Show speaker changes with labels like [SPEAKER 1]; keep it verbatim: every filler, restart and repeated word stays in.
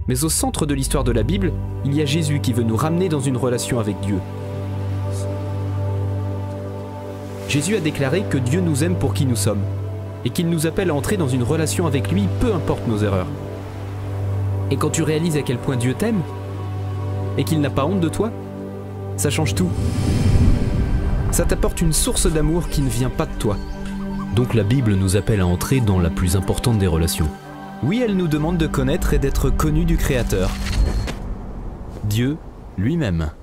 [SPEAKER 1] Mais au centre de l'histoire de la Bible, il y a Jésus qui veut nous ramener dans une relation avec Dieu. Jésus a déclaré que Dieu nous aime pour qui nous sommes, et qu'il nous appelle à entrer dans une relation avec lui, peu importe nos erreurs. Et quand tu réalises à quel point Dieu t'aime, et qu'il n'a pas honte de toi, ça change tout. Ça t'apporte une source d'amour qui ne vient pas de toi.
[SPEAKER 2] Donc la Bible nous appelle à entrer dans la plus importante des relations.
[SPEAKER 1] Oui, elle nous demande de connaître et d'être connus du Créateur.
[SPEAKER 2] Dieu lui-même.